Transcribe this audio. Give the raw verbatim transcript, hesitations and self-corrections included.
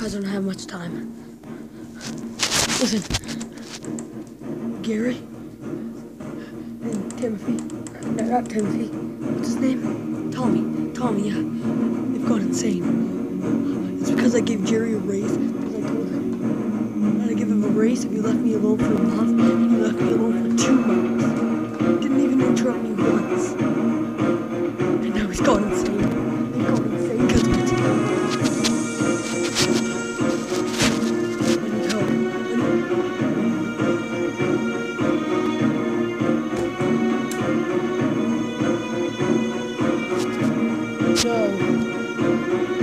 because I don't have much time. Listen, Gary and Timothy, no, not Timothy, what's his name? Tommy, Tommy, yeah, they've gone insane. It's because I gave Jerry a raise, because I told him that I'd give him a raise if he left me alone for a month, and he left me alone for two months. Didn't even interrupt me once. And now he's gone insane. He's gone insane because of it. No.